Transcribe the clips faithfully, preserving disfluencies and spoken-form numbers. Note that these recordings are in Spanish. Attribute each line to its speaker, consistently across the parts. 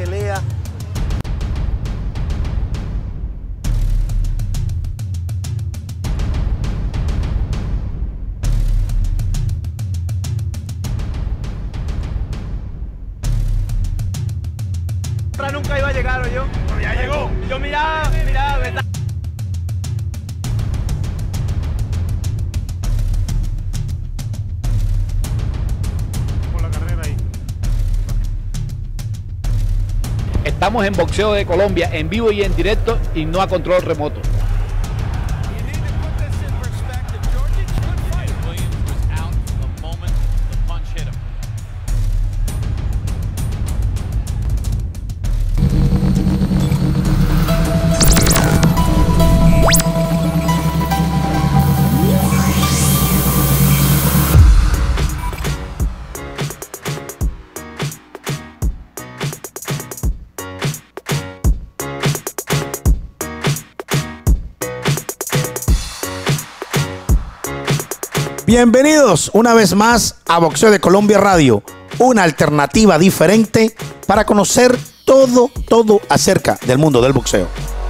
Speaker 1: pelea.
Speaker 2: Nunca iba a llegar, ¿o yo? Pero ya llegó. Yo miraba, miraba, ¿verdad?
Speaker 3: Por la carrera ahí.
Speaker 4: Estamos en Boxeo de Colombia, en vivo y en directo y no a control remoto.
Speaker 1: Bienvenidos una vez más a Boxeo de Colombia Radio, una alternativa diferente para conocer todo, todo acerca del mundo del boxeo.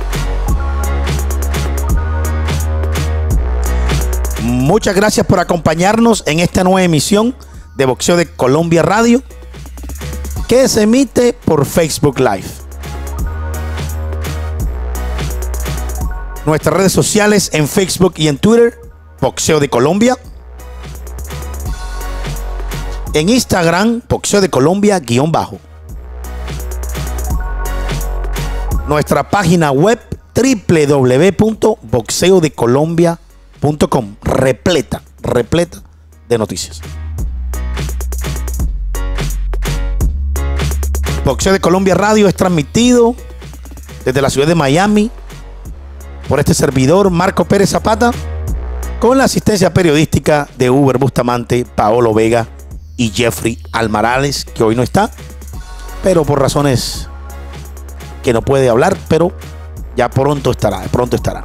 Speaker 1: Muchas gracias por acompañarnos en esta nueva emisión de Boxeo de Colombia Radio, que se emite por Facebook Live. Nuestras redes sociales en Facebook y en Twitter, Boxeo de Colombia. En Instagram, Boxeo de Colombia guión bajo. Nuestra página web doble u doble u doble u punto boxeo de colombia punto com, repleta, repleta de noticias. Boxeo de Colombia Radio es transmitido desde la ciudad de Miami por este servidor Marco Pérez Zapata, con la asistencia periodística de Uber Bustamante, Paolo Vega y Jeffrey Almarales, que hoy no está, pero por razones que no puede hablar, pero ya pronto estará, pronto estará.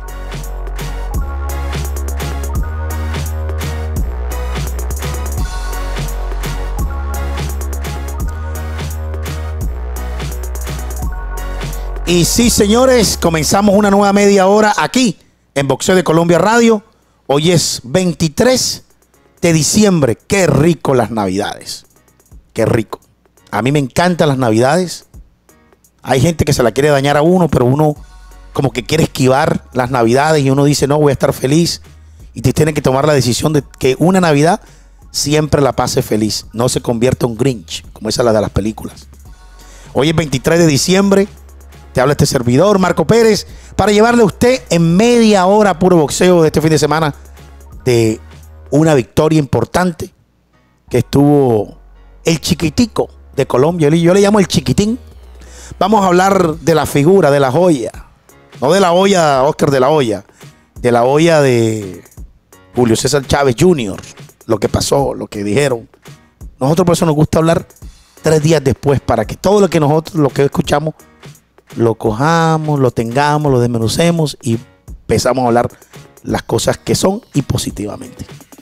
Speaker 1: Y sí, señores, comenzamos una nueva media hora aquí en Boxeo de Colombia Radio. Hoy es veintitrés de diciembre. Qué rico las navidades. Qué rico. A mí me encantan las navidades. Hay gente que se la quiere dañar a uno, pero uno como que quiere esquivar las navidades y uno dice, no, voy a estar feliz. Y te tienen que tomar la decisión de que una Navidad siempre la pase feliz. No se convierta en un Grinch, como esa es la de las películas. Hoy es veintitrés de diciembre. Te habla este servidor, Marco Pérez, para llevarle a usted en media hora puro boxeo de este fin de semana de una victoria importante que estuvo el chiquitico de Colombia. Yo le llamo el chiquitín. Vamos a hablar de la figura, de la joya. No de la olla Oscar de la Hoya, de la olla de Julio César Chávez junior Lo que pasó, lo que dijeron. Nosotros por eso nos gusta hablar tres días después, para que todo lo que nosotros, lo que escuchamos, lo cojamos, lo tengamos, lo desmenucemos y empezamos a hablar las cosas que son y positivamente.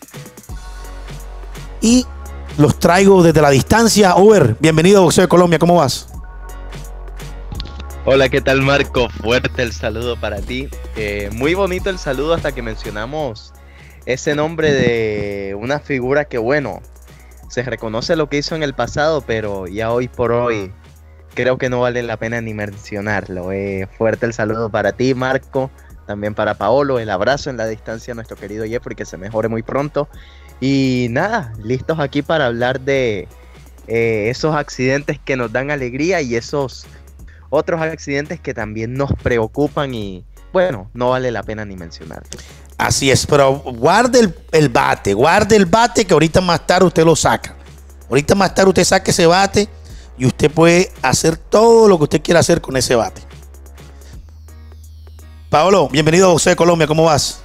Speaker 1: Y los traigo desde la distancia. Uber, bienvenido a Boxeo de Colombia, ¿cómo vas?
Speaker 5: Hola, ¿qué tal, Marco? Fuerte el saludo para ti. Eh, muy bonito el saludo hasta que mencionamos ese nombre de una figura que, bueno, se reconoce lo que hizo en el pasado, pero ya hoy por hoy creo que no vale la pena ni mencionarlo. Eh, fuerte el saludo para ti, Marco, también para Paolo, el abrazo en la distancia a nuestro querido Jeffrey, que se mejore muy pronto. Y nada, listos aquí para hablar de eh, esos accidentes que nos dan alegría y esos otros accidentes que también nos preocupan y, bueno, no vale la pena ni mencionarlo.
Speaker 1: Así es, pero guarde el, el bate, guarde el bate que ahorita más tarde usted lo saca. Ahorita más tarde usted saca ese bate y usted puede hacer todo lo que usted quiera hacer con ese bate. Paolo, bienvenido a Boxeo de Colombia, ¿cómo vas?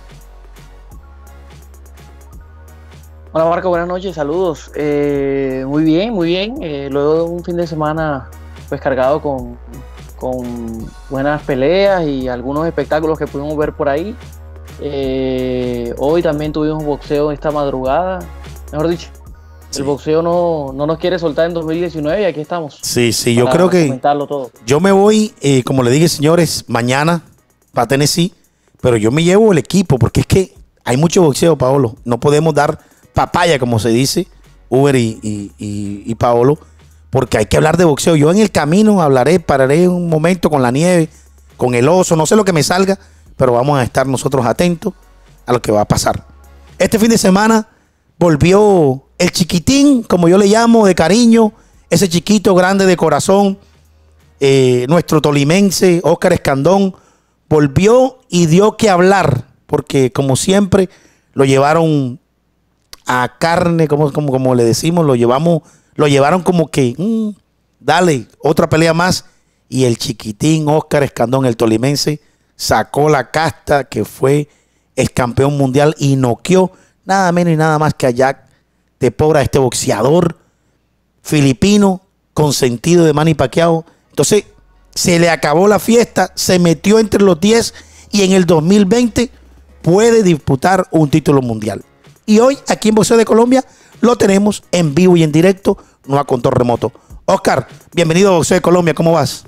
Speaker 6: Hola Marco, buenas noches, saludos. Eh, muy bien, muy bien. Eh, luego de un fin de semana pues cargado con, con buenas peleas y algunos espectáculos que pudimos ver por ahí. Eh, hoy también tuvimos boxeo esta madrugada, mejor dicho, el boxeo no, no nos quiere soltar en dos mil diecinueve y aquí estamos.
Speaker 1: Sí, sí, yo creo que
Speaker 6: todo.
Speaker 1: Yo me voy, eh, como le dije, señores, mañana para Tennessee, pero yo me llevo el equipo porque es que hay mucho boxeo, Paolo. No podemos dar papaya, como se dice, Uber y, y, y, y Paolo, porque hay que hablar de boxeo. Yo en el camino hablaré, pararé un momento con la nieve, con el oso, no sé lo que me salga, pero vamos a estar nosotros atentos a lo que va a pasar. Este fin de semana volvió el chiquitín, como yo le llamo, de cariño, ese chiquito grande de corazón, eh, nuestro tolimense, Óscar Escandón, volvió y dio que hablar, porque como siempre lo llevaron a carne, como, como, como le decimos, lo llevamos, lo llevaron como que, mmm, dale, otra pelea más, y el chiquitín Óscar Escandón, el tolimense, sacó la casta que fue el campeón mundial y noqueó nada menos y nada más que a Jack de Pobra, este boxeador filipino consentido de Manny Pacquiao. Entonces se le acabó la fiesta, se metió entre los diez y en el dos mil veinte puede disputar un título mundial. Y hoy aquí en Boxeo de Colombia lo tenemos en vivo y en directo, no a control remoto. Óscar, bienvenido a Boxeo de Colombia, ¿cómo vas?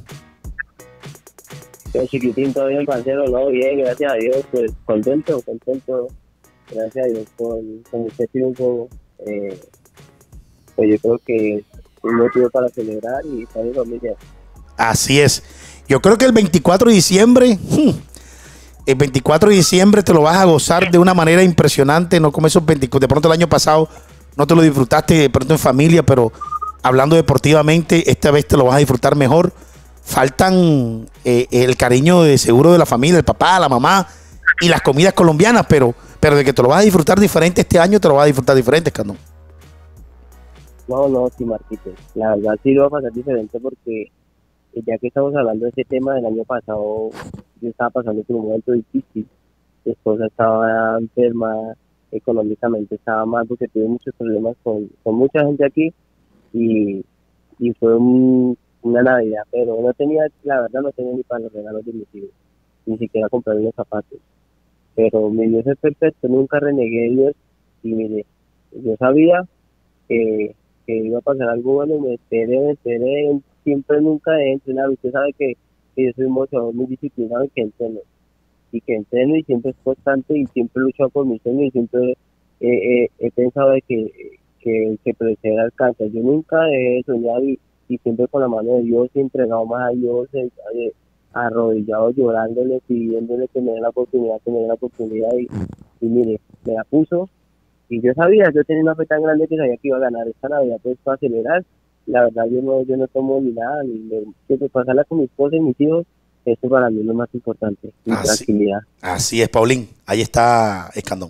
Speaker 7: El chiquitín todavía el parcero, no, bien, gracias a Dios, pues contento, contento, gracias a Dios con, con este triunfo, eh, pues yo creo que es un motivo para celebrar y estar en familia.
Speaker 1: Así es, yo creo que el veinticuatro de diciembre, el veinticuatro de diciembre te lo vas a gozar de una manera impresionante, no como esos veinticuatro, de pronto el año pasado no te lo disfrutaste de pronto en familia, pero hablando deportivamente, esta vez te lo vas a disfrutar mejor. Faltan eh, el cariño de seguro de la familia, el papá, la mamá y las comidas colombianas, pero, pero de que te lo vas a disfrutar diferente este año, te lo vas a disfrutar diferente, Escandón.
Speaker 7: No, no, sí, Marquitos. La verdad sí lo va a pasar diferente porque ya que estamos hablando de ese tema del año pasado, yo estaba pasando por un momento difícil. Mi esposa estaba enferma, económicamente estaba mal porque tuve muchos problemas con, con mucha gente aquí y, y fue un... una Navidad, pero no tenía, la verdad no tenía ni para los regalos de mis hijos, ni siquiera comprar unos zapatos, pero mi Dios es perfecto, nunca renegué de Dios, y mire, yo sabía que, que iba a pasar algo bueno, me esperé, me esperé, siempre nunca he entrenado, usted sabe que, que yo soy un boxeador muy disciplinado y que entreno, y que entreno y siempre es constante y siempre he luchado por mis sueños y siempre he, he, he pensado de que, que, que persevera alcanza, yo nunca he soñado y y siempre con la mano de Dios, entregado más a Dios, eh, eh, arrodillado, llorándole, pidiéndole que me dé la oportunidad, que me dé la oportunidad, y, y mire, me la puso, y yo sabía, yo tenía una fe tan grande que sabía que iba a ganar esta Navidad, pues para acelerar, la verdad yo no yo no tomo ni nada, ni me, que pasarla con mi esposa y mis hijos, eso para mí es lo más importante, mi
Speaker 1: así,
Speaker 7: tranquilidad.
Speaker 1: Así es, Paulín, ahí está Escandón.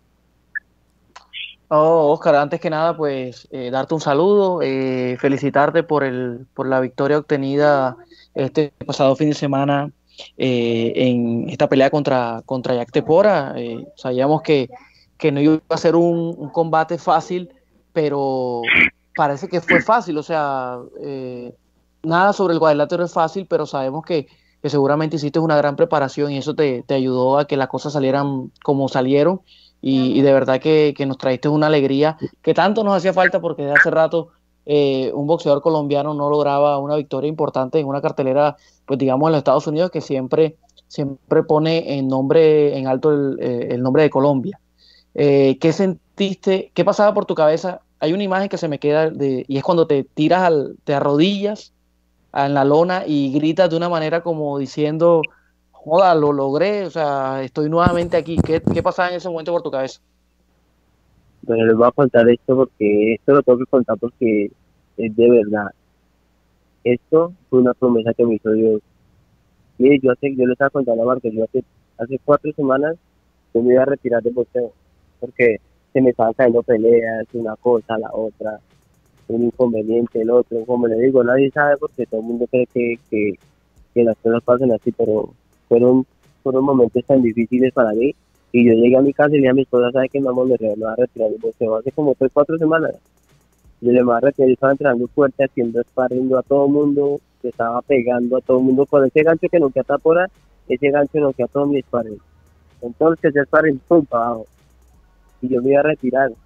Speaker 6: Oh, Óscar, antes que nada, pues eh, darte un saludo, eh, felicitarte por el por la victoria obtenida este pasado fin de semana eh, en esta pelea contra, contra Jack Tepora. Eh, sabíamos que, que no iba a ser un, un combate fácil, pero parece que fue fácil. O sea, eh, nada sobre el cuadrilátero es fácil, pero sabemos que, que seguramente hiciste una gran preparación y eso te, te ayudó a que las cosas salieran como salieron. Y, y de verdad que, que nos traíste una alegría que tanto nos hacía falta porque desde hace rato eh, un boxeador colombiano no lograba una victoria importante en una cartelera, pues digamos en los Estados Unidos, que siempre, siempre pone en nombre, en alto el, eh, el nombre de Colombia. Eh, ¿Qué sentiste? ¿Qué pasaba por tu cabeza? Hay una imagen que se me queda de, y es cuando te tiras, al, te arrodillas en la lona y gritas de una manera como diciendo... joda, lo logré, o sea, estoy nuevamente aquí. ¿Qué, qué pasaba en ese momento por tu cabeza?
Speaker 7: Bueno, les voy a contar esto porque esto lo tengo que contar porque es de verdad. Esto fue una promesa que me hizo Dios. Mire, yo, hace, yo le estaba contando a Marco, yo hace, hace cuatro semanas yo me iba a retirar del boxeo porque se me estaban cayendo peleas, una cosa, la otra, un inconveniente, el otro. Como le digo, nadie sabe porque todo el mundo cree que, que, que las cosas pasan así, pero fueron, fueron momentos tan difíciles para mí, y yo llegué a mi casa y le dije a mi esposa, ¿sabe qué, mamá? Me voy a retirar del boxeo hace como tres, cuatro semanas. Yo le voy a retirar, yo estaba entrenando fuerte, haciendo sparring a todo el mundo, que estaba pegando a todo el mundo con ese gancho que no queda por ahí, ese gancho no queda todo mi sparring. Entonces ese sparring, pum, para abajo. Y yo me iba a retirar,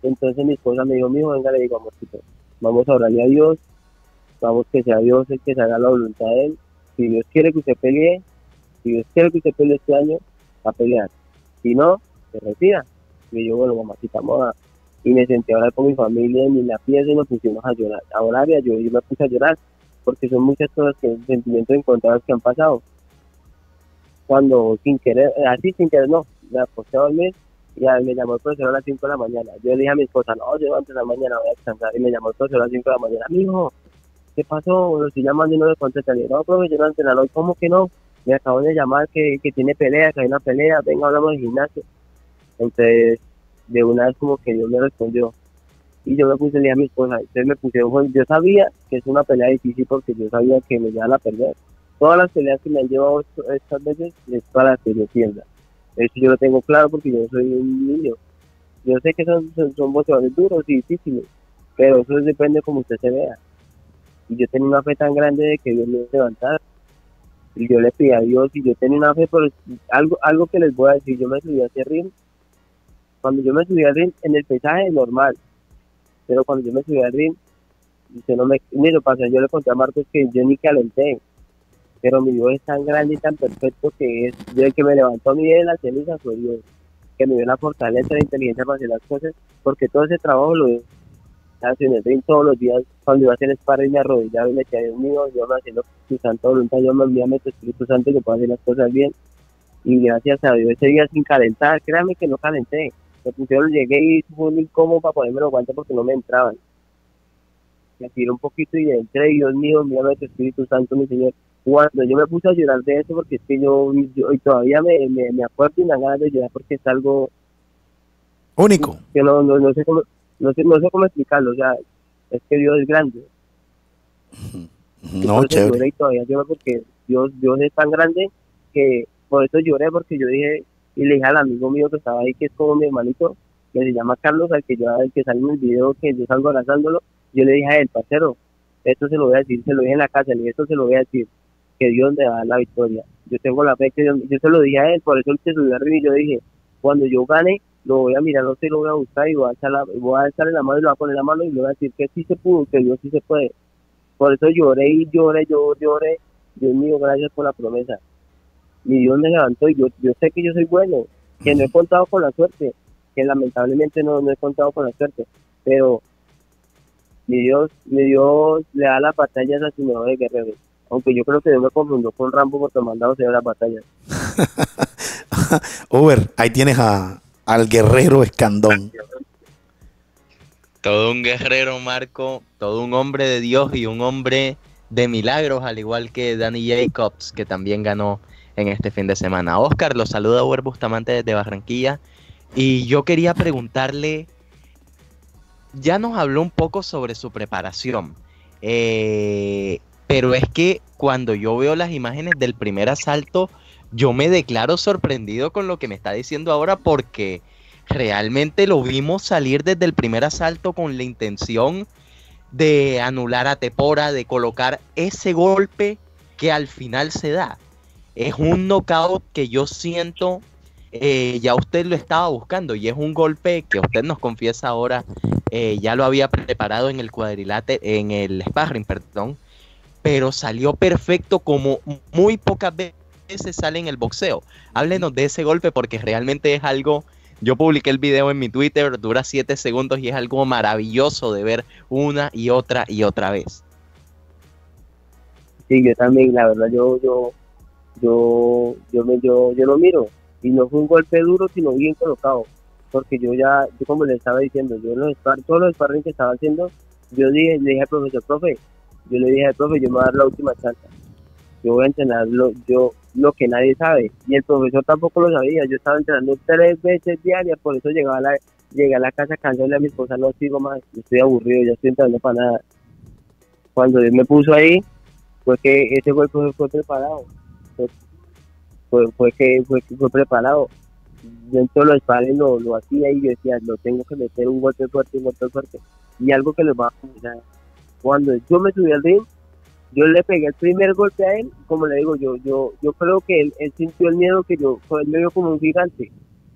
Speaker 7: Entonces mi esposa me dijo, mijo, venga, le digo, amorcito, vamos a orarle a Dios, vamos que sea Dios el que se haga la voluntad de Él. Si Dios quiere que usted pelee, si Dios quiere que usted pelee este año, va a pelear. Si no, se retira. Y yo, bueno, mamacita, vamos a... Y me senté a hablar con mi familia en la pieza y nos pusimos a llorar. A orar y a llorar, y me puse a llorar, porque son muchas cosas, que sentimientos encontrados que han pasado. Cuando sin querer, así sin querer, no, me acosté a dormir y ya me llamó el profesor a las cinco de la mañana. Yo le dije a mi esposa, no, yo antes de la mañana voy a descansar. Y me llamó el profesor a las cinco de la mañana, mijo, ¿qué pasó? Lo estoy llamando y no le contesta. Le dije, no, profe, yo no entrenador, ¿cómo que no? Me acaban de llamar que, que tiene pelea, que hay una pelea, venga, hablamos de gimnasio. Entonces, de una vez como que Dios me respondió. Y yo me puse a leer a mi esposa. Entonces me puse, yo sabía que es una pelea difícil porque yo sabía que me iban a perder. Todas las peleas que me han llevado esto, estas veces es para las que yo pierda. Eso yo lo tengo claro porque yo soy un niño. Yo sé que son, son, son boxeadores duros y difíciles, pero eso depende de cómo usted se vea. Y yo tenía una fe tan grande de que Dios me iba a levantar. Y yo le pedí a Dios, y yo tenía una fe, por algo, algo que les voy a decir, yo me subí a ese ring. Cuando yo me subí al ring, en el pesaje normal, pero cuando yo me subí al ring, usted no me, ni lo pasó, yo le conté a Marcos que yo ni calenté, pero mi Dios es tan grande y tan perfecto que es, yo el que me levantó a mí de la ceniza fue Dios, que me dio la fortaleza, la inteligencia para hacer las cosas, porque todo ese trabajo lo hace en el ring todos los días. Cuando iba a hacer sparring me arrodillaba y me decía, Dios mío, yo me haciendo tu santa voluntad, yo me envíame tu Espíritu Santo que pueda hacer las cosas bien, y gracias a Dios ese día sin calentar, créanme que no calenté. Me pusieron, llegué y fue muy incómodo para ponerme los guantes porque no me entraban. Me tiré un poquito y entré, y Dios mío, envíame tu Espíritu Santo, mi Señor. Cuando yo me puse a llorar de eso, porque es que yo, yo y todavía me, me, me acuerdo y me dan ganas de llorar porque es algo
Speaker 1: único.
Speaker 7: Que no, no, no, sé cómo, no, sé, no sé cómo explicarlo, o sea, es que Dios es grande.
Speaker 1: No, chévere.
Speaker 7: Lloré y todavía lloro porque Dios, Dios es tan grande que por eso lloré, porque yo dije, y le dije al amigo mío que estaba ahí, que es como mi hermanito, que se llama Carlos, al que yo, al que sale en el video, que yo salgo abrazándolo, yo le dije a él, parcero, esto se lo voy a decir, se lo dije en la casa, y esto se lo voy a decir, que Dios me va a dar la victoria. Yo tengo la fe que Dios, yo se lo dije a él, por eso él se subió arriba y yo dije, cuando yo gane, lo voy a mirar, no sé, lo voy a buscar y voy a echar la, voy a echarle la mano y lo voy a poner la mano y le voy a decir que sí se pudo, que Dios sí se puede. Por eso lloré y lloré, yo lloré, Dios mío, gracias por la promesa. Mi Dios me levantó y yo, yo sé que yo soy bueno, que no he contado con la suerte, que lamentablemente no, no he contado con la suerte, pero mi Dios, mi Dios le da las batallas a sus mejores guerreros. Aunque yo creo que Dios me confundió con Rambo porque mandado se da las batallas.
Speaker 1: Uber, ahí tienes a, al guerrero Escandón.
Speaker 5: Todo un guerrero, Marco, todo un hombre de Dios y un hombre de milagros, al igual que Danny Jacobs, que también ganó en este fin de semana. Oscar, los saluda Uber Bustamante desde Barranquilla, y yo quería preguntarle, ya nos habló un poco sobre su preparación, eh, pero es que cuando yo veo las imágenes del primer asalto, yo me declaro sorprendido con lo que me está diciendo ahora, porque realmente lo vimos salir desde el primer asalto con la intención de anular a Tepora, de colocar ese golpe que al final se da. Es un knockout que yo siento, eh, ya usted lo estaba buscando, y es un golpe que usted nos confiesa ahora, eh, ya lo había preparado en el cuadrilátero, en el sparring, perdón, pero salió perfecto como muy pocas veces sale en el boxeo. Háblenos de ese golpe, porque realmente es algo, yo publiqué el video en mi Twitter, dura siete segundos y es algo maravilloso de ver una y otra y otra vez.
Speaker 7: Sí, yo también, la verdad, yo, yo, yo, yo me, yo, yo lo miro, y no fue un golpe duro, sino bien colocado, porque yo ya, yo como le estaba diciendo, yo los spar, todos los sparring que estaba haciendo, yo dije, le dije al profesor, profe, yo le dije al profe, yo me voy a dar la última chance, yo voy a entrenar lo, yo, lo que nadie sabe, y el profesor tampoco lo sabía, yo estaba entrenando tres veces diarias, por eso llegaba a la, llegué a la casa cansado a mi esposa, no sigo más, estoy aburrido, ya estoy entrenando para nada. Cuando él me puso ahí, fue que ese golpe fue, fue preparado, fue, fue, fue que fue, fue preparado. Dentro de los sparring lo, lo hacía y yo decía, lo tengo que meter un golpe fuerte, un golpe fuerte, y algo que les va a pasar. Cuando yo me subí al ring, yo le pegué el primer golpe a él, como le digo, yo yo yo creo que él, él sintió el miedo, que yo, él me vio como un gigante.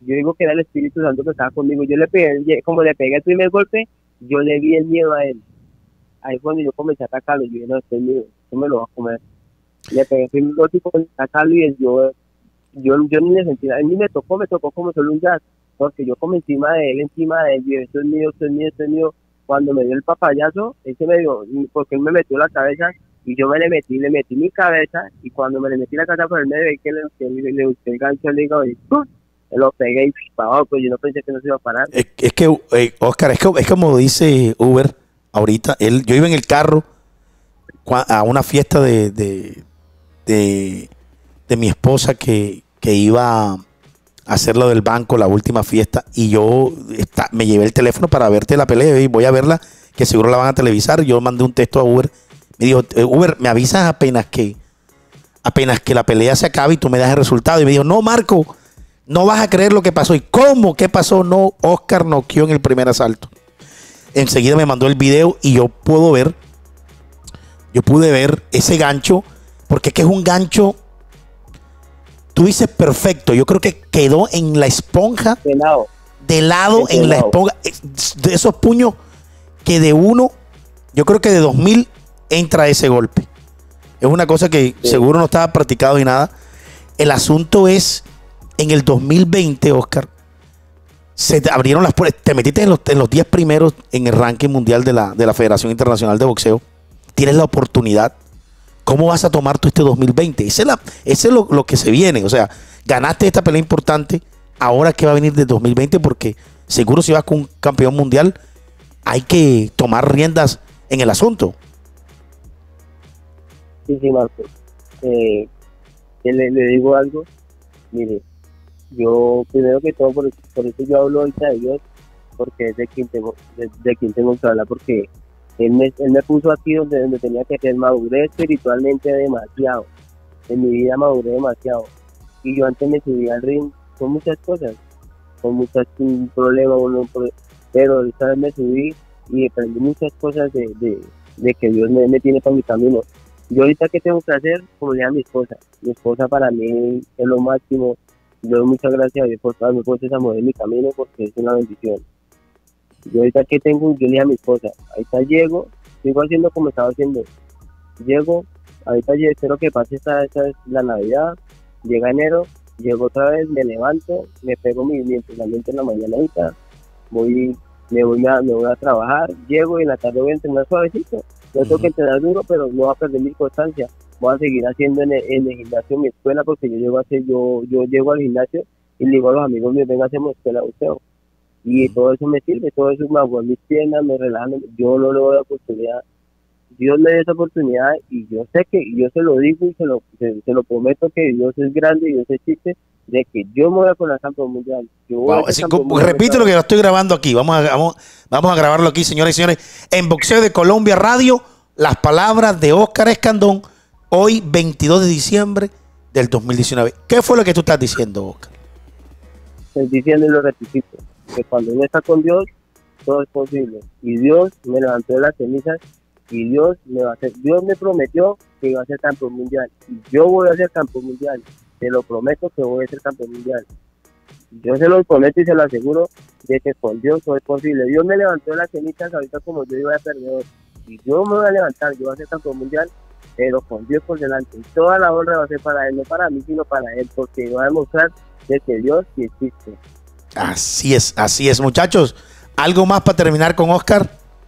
Speaker 7: yo digo que era el Espíritu Santo que estaba conmigo. Yo le pegué, como le pegué el primer golpe, yo le vi el miedo a él. Ahí fue cuando yo comencé a atacarlo, yo dije, no, estoy mío, yo me lo voy a comer. Le pegué el primer golpe y comencé a atacarlo y él, yo, yo, yo ni le sentí, a mí me tocó, me tocó como solo un jazz, porque yo como encima de él, encima de él, yo, esto es mío, esto es mío, esto es mío. Cuando me dio el papayazo, él se me dio, porque él me metió la cabeza y yo me le metí, le metí mi cabeza y cuando me le metí la cabeza por el medio, que le, que le, le busqué el gancho al hígado y ¡pum! Lo pegué y para abajo, pues yo no pensé que no se iba a parar.
Speaker 1: Es, es que, eh, Oscar, es, que, es como dice Uber ahorita, él, yo iba en el carro a una fiesta de, de, de, de mi esposa que, que iba a hacer lo del banco, la última fiesta, y yo está, me llevé el teléfono para verte la pelea y voy a verla, que seguro la van a televisar. Yo mandé un texto a Uber, me dijo, Uber, me avisas apenas que apenas que la pelea se acabe y tú me das el resultado. Y me dijo, no, Marco, no vas a creer lo que pasó. ¿Y cómo? ¿Qué pasó? No, Oscar noqueó en el primer asalto. Enseguida me mandó el video y yo puedo ver, yo pude ver ese gancho, porque es que es un gancho, tú dices perfecto, yo creo que quedó en la esponja,
Speaker 7: De lado.
Speaker 1: de lado
Speaker 7: De
Speaker 1: en la
Speaker 7: lado.
Speaker 1: esponja, de esos puños que de uno, yo creo que de dos mil entra ese golpe. Es una cosa que
Speaker 7: Sí.
Speaker 1: seguro no estaba practicado y nada. El asunto es, en el dos mil veinte, Oscar, se te abrieron las puertas, te metiste en los, en los diez primeros en el ranking mundial de la, de la Federación Internacional de Boxeo, tienes la oportunidad. ¿Cómo vas a tomar tú este dos mil veinte? Ese es, la, ese es lo, lo que se viene. O sea, ganaste esta pelea importante, ahora que va a venir de dos mil veinte, porque seguro si vas con un campeón mundial, hay que tomar riendas en el asunto.
Speaker 7: Sí, sí, Marco. Eh, que le, le digo algo. Mire, yo primero que todo, por, por eso yo hablo ahorita de Dios, porque es de quien tengo, de, de quien tengo que hablar, porque él me, él me puso aquí donde, donde tenía que ser. Maduré espiritualmente demasiado. En mi vida maduré demasiado. Y yo antes me subía al ring con muchas cosas, con muchos problemas, uno, pero esta vez me subí y aprendí muchas cosas de, de, de que Dios me, me tiene para mi camino. Yo ahorita, ¿qué tengo que hacer? Como le dije a mi esposa, mi esposa para mí es lo máximo. Yo doy muchas gracias a Dios por darme puesto esa mujer en mi camino, porque es una bendición. Yo ahorita, ¿qué tengo? Yo le dije a mi esposa, ahorita llego, sigo haciendo como estaba haciendo. Llego, ahorita yo espero que pase esta, esta es la Navidad, llega enero, llego otra vez, me levanto, me pego mi, mi entrenamiento en la mañanita, voy, me voy a, me voy a trabajar, llego y en la tarde voy a entrenar suavecito. No tengo que entrenar duro, pero no voy a perder mi constancia. Voy a seguir haciendo en el, en el gimnasio, en mi escuela, porque yo llego a hacer, yo, yo llego al gimnasio y le digo a los amigos míos, venga, hacemos escuela de boxeo. Y todo eso me sirve, todo eso me aguanta mis piernas, me relaja, yo no le doy la oportunidad. Dios me dio esa oportunidad y yo sé que, yo se lo digo y se lo, se, se lo prometo, que Dios es grande y Dios existe, de que yo me voy a poner campeón mundial. Yo voy
Speaker 1: Wow,
Speaker 7: a ser
Speaker 1: así,
Speaker 7: campeón
Speaker 1: como-
Speaker 7: mundial.
Speaker 1: repito lo que lo estoy grabando aquí. Vamos a, vamos, vamos a grabarlo aquí, señores y señores. En Boxeo de Colombia Radio, las palabras de Oscar Escandón, hoy veintidós de diciembre del dos mil diecinueve. ¿Qué fue lo que tú estás diciendo, Oscar?
Speaker 7: Estoy diciendo y lo repito, que cuando uno está con Dios, todo es posible. Y Dios me levantó de las cenizas y Dios me va a hacer, Dios me prometió que iba a ser campeón mundial. Y yo voy a ser campeón mundial. Te lo prometo que voy a ser campeón mundial. Yo se lo prometo y se lo aseguro de que con Dios todo es posible. Dios me levantó de las cenizas ahorita como yo iba a perder. Y yo me voy a levantar, yo voy a ser campeón mundial, pero con Dios por delante. Y toda la honra va a ser para Él, no para mí, sino para Él, porque va a demostrar de que Dios sí existe.
Speaker 1: Así es, así es, muchachos. ¿Algo más para terminar con Oscar?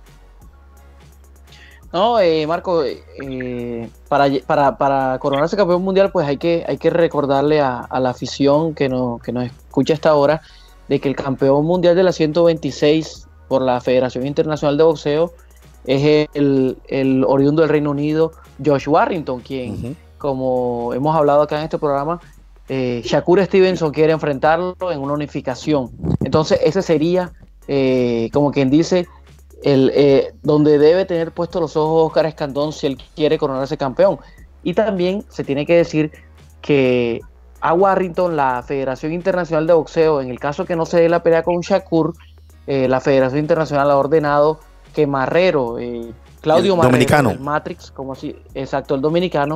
Speaker 6: No, eh, Marco, eh, para, para, para coronarse campeón mundial, pues hay que, hay que recordarle a, a la afición que nos, que nos escucha hasta ahora de que el campeón mundial de la ciento veintiséis por la Federación Internacional de Boxeo es el, el oriundo del Reino Unido, Josh Warrington, quien, uh-huh. como hemos hablado acá en este programa, eh, Shakur Stevenson quiere enfrentarlo en una unificación. Entonces ese sería, eh, como quien dice, el, eh, donde debe tener puestos los ojos Oscar Escandón si él quiere coronarse campeón. Y también se tiene que decir que a Warrington, la Federación Internacional de Boxeo, en el caso que no se dé la pelea con Shakur, eh, la Federación Internacional ha ordenado que Marrero, eh, Claudio
Speaker 1: el
Speaker 6: Marrero,
Speaker 1: dominicano.
Speaker 6: el Matrix, como así, exacto, el dominicano,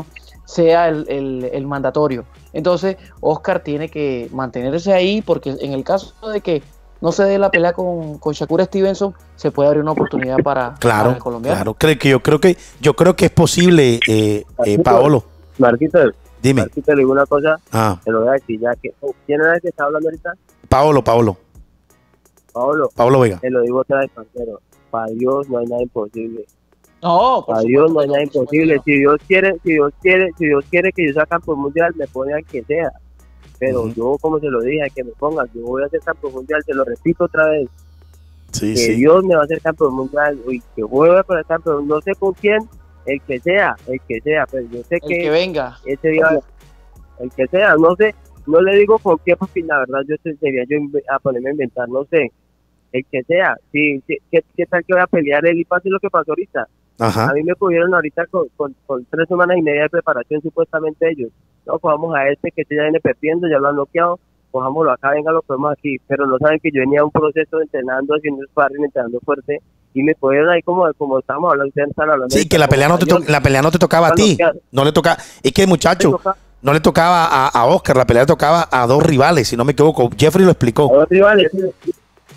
Speaker 6: sea el, el, el mandatorio. Entonces, Oscar tiene que mantenerse ahí porque en el caso de que no se dé la pelea con, con Shakur Stevenson, se puede abrir una oportunidad para,
Speaker 1: claro,
Speaker 6: para el colombiano.
Speaker 1: Claro, creo que yo creo que yo creo que es posible, eh, eh, Paolo.
Speaker 7: Marquito,
Speaker 1: Dime.
Speaker 7: Marquito, le digo una cosa,
Speaker 1: Ah.
Speaker 7: te lo voy a decir ya que. ¿Quién era el que estaba hablando ahorita?
Speaker 1: Paolo, Paolo.
Speaker 7: Paolo,
Speaker 1: Paolo Vega.
Speaker 7: te lo digo otra vez, parcero. Para Dios no hay nada imposible.
Speaker 6: No, por
Speaker 7: Para
Speaker 6: supuesto
Speaker 7: Dios no hay
Speaker 6: que
Speaker 7: nada
Speaker 6: por supuesto
Speaker 7: imposible.
Speaker 6: que no.
Speaker 7: Si Dios quiere, si Dios quiere, si Dios quiere que yo sea campeón mundial, me pone al que sea. Pero
Speaker 1: Ujú.
Speaker 7: yo, como se lo dije, a que me ponga, yo voy a ser campeón mundial, te lo repito otra vez.
Speaker 1: Sí,
Speaker 7: que
Speaker 1: sí.
Speaker 7: Dios me va a hacer campeón mundial y que vuelva para el campeón, no sé con quién, el que sea, el que sea, pero yo sé
Speaker 6: El
Speaker 7: que,
Speaker 6: que venga.
Speaker 7: ese día, el que sea, no sé, no le digo con qué, porque la verdad yo te- sería yo inve- a ponerme a inventar, no sé, el que sea, sí, sí, ¿qué, qué tal que voy a pelear él y pase lo que pasó ahorita?
Speaker 1: Ajá.
Speaker 7: A mí me pudieron ahorita con, con, con tres semanas y media de preparación supuestamente ellos, no, cojamos a este que este ya viene perdiendo, ya lo han bloqueado, cojámoslo acá, venga, lo ponemos aquí, pero no saben que yo venía a un proceso entrenando, haciendo sparring, entrenando fuerte, y me pudieron ahí como, como estábamos hablando, ustedes están hablando.
Speaker 1: Sí, que la pelea no te to- la pelea no te tocaba a ti, no le tocaba. Es que muchacho, no le tocaba a, a Oscar, la pelea le tocaba a dos rivales, si no me equivoco. Jeffrey lo explicó.
Speaker 7: A los rivales, sí.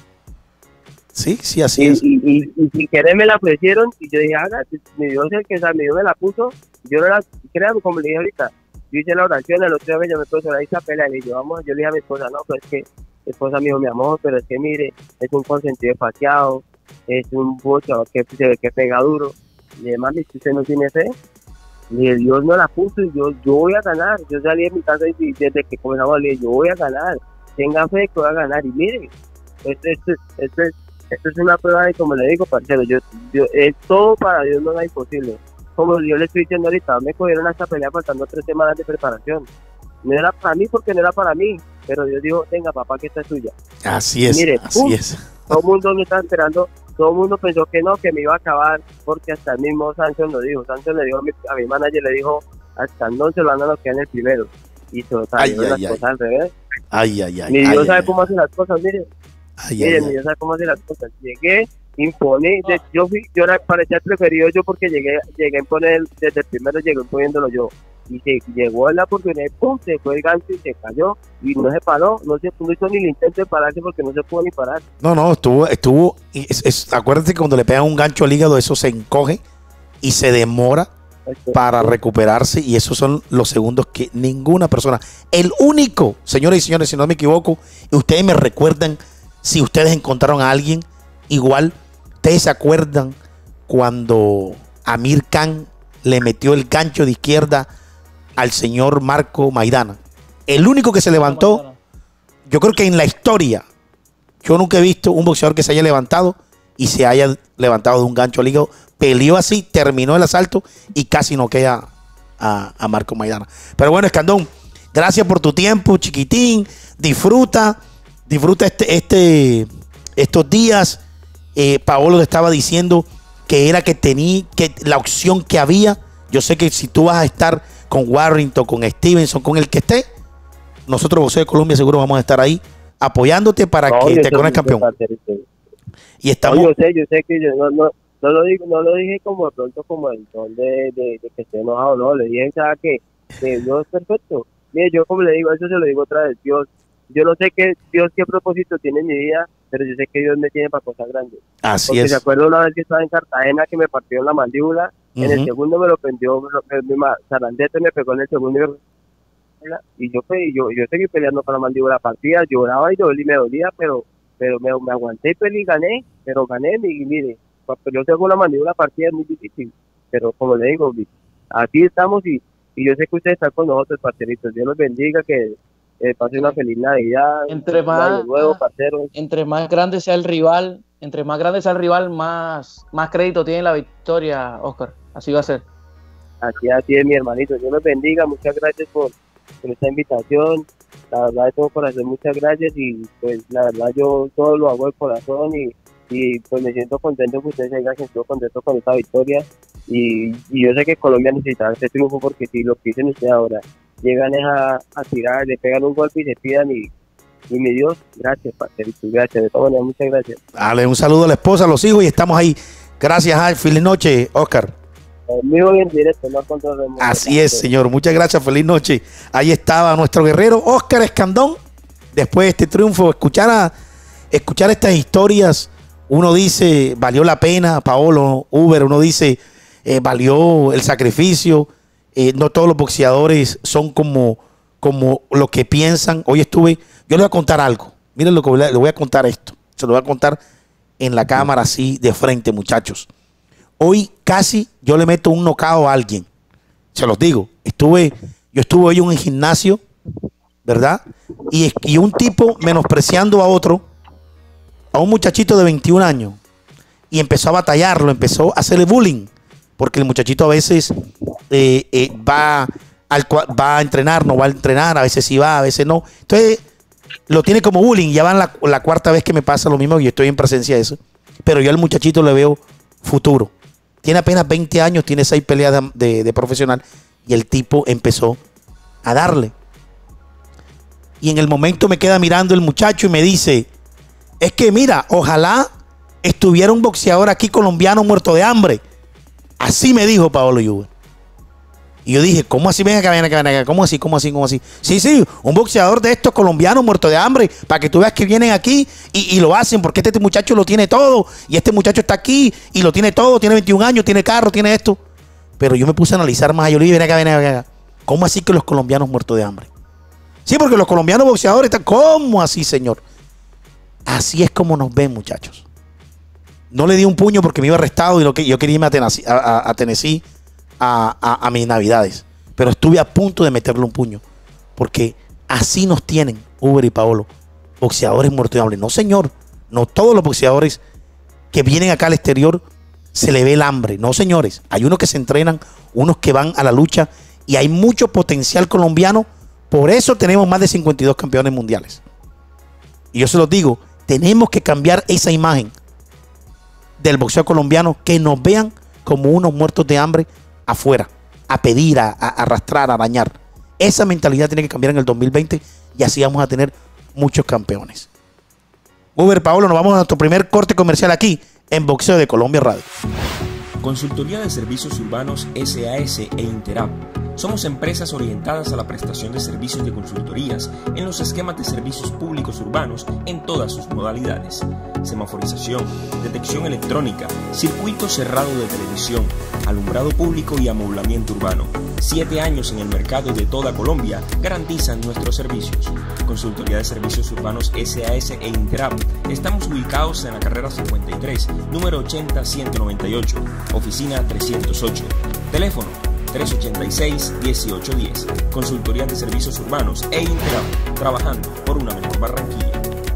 Speaker 1: Sí, sí, así
Speaker 7: Y,
Speaker 1: es.
Speaker 7: y, y, y sin querer me la ofrecieron y yo dije, haga, mi Dios es el que sabe, mi Dios me la puso, yo no la, créanme, como le dije ahorita, yo hice la oración, el otro día yo me puse a esa pelea y le dije, vamos, yo le dije a mi esposa, no, pues es que mi esposa me dijo, mi amor, pero es que mire, es un consentido espaciado, es un boxeador que se ve que pega duro, y además, si usted no tiene fe, le dije, Dios me la puso y yo, yo voy a ganar, yo salí de mi casa y desde que comenzamos le dije, yo voy a ganar, tenga fe que voy a ganar, y mire, esto, esto, esto es Esto es una prueba de, como le digo, parcero, yo, yo, es todo para Dios no es imposible. Como yo le estoy diciendo ahorita, me cogieron a esta pelea faltando tres semanas de preparación. No era para mí porque no era para mí, pero Dios dijo, venga papá, que esta es tuya.
Speaker 1: Así es,
Speaker 7: Mire,
Speaker 1: así
Speaker 7: ¡pum!
Speaker 1: es.
Speaker 7: Todo el mundo me estaba esperando, todo el mundo pensó que no, que me iba a acabar, porque hasta el mismo Sancho lo dijo. Sancho le dijo a mi, a mi manager, le dijo, hasta no se lo van a noquear en el primero. Y se lo
Speaker 1: Ay,
Speaker 7: salieron las
Speaker 1: ay, ay.
Speaker 7: cosas al revés.
Speaker 1: Ay, ay, ay.
Speaker 7: Mi
Speaker 1: ay,
Speaker 7: Dios
Speaker 1: ay,
Speaker 7: sabe
Speaker 1: ay.
Speaker 7: cómo hace las cosas, mire.
Speaker 1: Ay,
Speaker 7: Miren,
Speaker 1: ay, ay.
Speaker 7: yo sé cómo hacer las cosas. Llegué, imponí, de- yo fui, yo era, parecía el preferido yo porque llegué, llegué a imponer, desde el primero llegué imponiéndolo yo. Y se llegó la oportunidad, pum, se fue el gancho y se cayó. Y no se paró, no se no hizo ni el intento de pararse porque no se pudo ni parar.
Speaker 1: No, no, estuvo, estuvo. y Es, es- acuérdate que cuando le pegan un gancho al hígado, eso se encoge y se demora
Speaker 7: Este,
Speaker 1: para recuperarse. Y esos son los segundos que ninguna persona. El único, señores y señores, si no me equivoco, y ustedes me recuerdan, si ustedes encontraron a alguien igual, ustedes se acuerdan cuando Amir Khan le metió el gancho de izquierda al señor Marco Maidana. El único que se levantó, yo creo que en la historia, yo nunca he visto un boxeador que se haya levantado y se haya levantado de un gancho al hígado. Peleó así, terminó el asalto y casi noquea a, a Marco Maidana. Pero bueno, Escandón, gracias por tu tiempo, chiquitín. Disfruta, disfruta este, este, estos días. Eh, Paolo te estaba diciendo que era que tenía, que la opción que había. Yo sé que si tú vas a estar con Warrington, con Stevenson, con el que esté, nosotros, Boxeo de Colombia, seguro vamos a estar ahí apoyándote para
Speaker 7: no,
Speaker 1: que
Speaker 7: yo
Speaker 1: te
Speaker 7: sé
Speaker 1: corones
Speaker 7: que
Speaker 1: campeón.
Speaker 7: parcerito.
Speaker 1: Y estamos.
Speaker 7: No, yo sé, yo sé que yo no, no, no lo digo, no lo dije como de pronto como el don de, de, de que esté enojado, no, le dije, ¿sabes qué? Que Dios es perfecto. Mire, yo como le digo, eso se lo digo otra vez, Dios, yo no sé qué, Dios qué propósito tiene en mi vida, pero yo sé que Dios me tiene para cosas grandes.
Speaker 1: Así
Speaker 7: Porque
Speaker 1: es.
Speaker 7: se acuerda una vez que estaba en Cartagena que me partió en la mandíbula, en el
Speaker 1: Ujú.
Speaker 7: segundo me lo prendió, me lo, me, me, Sarandete me pegó en el segundo y, me- y yo, pe- yo, yo seguí peleando con la mandíbula partida, lloraba y dolí, me dolía, pero pero me, me aguanté y peleé y gané, pero gané y mire, cuando yo tengo la mandíbula partida es muy difícil, pero como le digo, mi- aquí estamos y, y yo sé que ustedes están con nosotros, parceritos, Dios los bendiga, que eh, pasen una feliz Navidad,
Speaker 6: Entre
Speaker 7: un
Speaker 6: más-
Speaker 7: año nuevo, parceros.
Speaker 6: Entre más grande sea el rival, entre más grande sea el rival, más, más crédito tiene la victoria, Oscar. Así va a ser.
Speaker 7: Así, así es, mi hermanito. Dios los bendiga. Muchas gracias por, por esta invitación. La verdad, de todo corazón, muchas gracias. Y pues, la verdad, yo todo lo hago de corazón. Y, y pues me siento contento que ustedes se hayan sentido contentos con esta victoria. Y, y yo sé que Colombia necesita este triunfo porque si lo que dicen ustedes ahora llegan es a, a tirar, le pegan un golpe y se pidan. Y, y mi Dios, gracias, parcerito. Gracias. De todas maneras, muchas gracias.
Speaker 1: Dale un saludo a la esposa, a los hijos y estamos ahí. Gracias, Al. Feliz noche, Oscar.
Speaker 7: En vivo y en directo, no contra el mundo.
Speaker 1: Así es, señor. Muchas gracias. Feliz noche. Ahí estaba nuestro guerrero Óscar Escandón. Después de este triunfo, escuchar, a, escuchar estas historias, uno dice, valió la pena, Paolo, Uber, uno dice, eh, valió el sacrificio. Eh, no todos los boxeadores son como, como lo que piensan. Hoy estuve, yo le voy a contar algo. Miren lo que le voy a contar esto. Se lo voy a contar en la cámara así de frente, muchachos. Hoy casi yo le meto un knockout a alguien. Se los digo. Estuve, yo estuve hoy en un gimnasio, ¿verdad? Y, y un tipo menospreciando a otro, a un muchachito de veintiún años, y empezó a batallarlo, empezó a hacerle bullying, porque el muchachito a veces eh, eh, va, al, va a entrenar, no va a entrenar, a veces sí va, a veces no. Entonces lo tiene como bullying. Ya va la, la cuarta vez que me pasa lo mismo y yo estoy en presencia de eso. Pero yo al muchachito le veo futuro. Tiene apenas veinte años, tiene seis peleas de, de, de profesional, y el tipo empezó a darle. Y en el momento me queda mirando el muchacho y me dice, es que mira, ojalá estuviera un boxeador aquí colombiano muerto de hambre. Así me dijo Paolo Uber. Y yo dije, ¿cómo así? Ven acá, ven acá, ven acá. ¿Cómo así? ¿Cómo así? ¿Cómo así? Sí, sí, un boxeador de estos colombianos muerto de hambre, para que tú veas que vienen aquí y, y lo hacen, porque este, este muchacho lo tiene todo, y este muchacho está aquí y lo tiene todo, tiene veintiún años, tiene carro, tiene esto. Pero yo me puse a analizar más. Yo le dije, ven acá, ven acá, ven acá. ¿Cómo así que los colombianos muertos de hambre? Sí, porque los colombianos boxeadores están, ¿cómo así, señor? Así es como nos ven, muchachos. No le di un puño porque me iba arrestado y lo que, yo quería irme a Tennessee, a, a, a, Tennessee a, a, a mis navidades. Pero estuve a punto de meterle un puño. Porque así nos tienen Uber y Paolo, boxeadores muertos de hambre. No, señor. No todos los boxeadores que vienen acá al exterior se le ve el hambre. No, señores. Hay unos que se entrenan, unos que van a la lucha, y hay mucho potencial colombiano. Por eso tenemos más de cincuenta y dos campeones mundiales. Y yo se los digo, tenemos que cambiar esa imagen del boxeo colombiano, que nos vean como unos muertos de hambre afuera, a pedir, a, a arrastrar, a dañar. Esa mentalidad tiene que cambiar en el dos mil veinte, y así vamos a tener muchos campeones. Uber, Paolo, nos vamos a nuestro primer corte comercial aquí en Boxeo de Colombia Radio.
Speaker 8: Consultoría de Servicios Urbanos S A S e Interap. Somos empresas orientadas a la prestación de servicios de consultorías en los esquemas de servicios públicos urbanos en todas sus modalidades: semaforización, detección electrónica, circuito cerrado de televisión, alumbrado público y amoblamiento urbano. Siete años en el mercado de toda Colombia garantizan nuestros servicios. Consultoría de Servicios Urbanos S A S e Interap. Estamos ubicados en la carrera cincuenta y tres, número ochenta ciento noventa y ocho, oficina trescientos ocho. Teléfono tres ochenta y seis, dieciocho diez. Consultoría de Servicios Urbanos e Interap, trabajando por una mejor Barranquilla.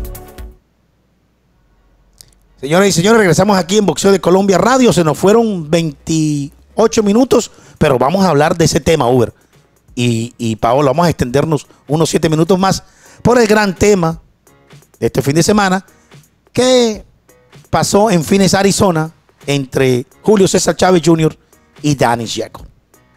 Speaker 1: Señoras y señores, regresamos aquí en Boxeo de Colombia Radio. Se nos fueron veintiocho minutos, pero vamos a hablar de ese tema, Uber. Y, y Paolo, vamos a extendernos unos siete minutos más por el gran tema de este fin de semana que pasó en Phoenix, Arizona, entre Julio César Chávez junior y Danny Jacobs.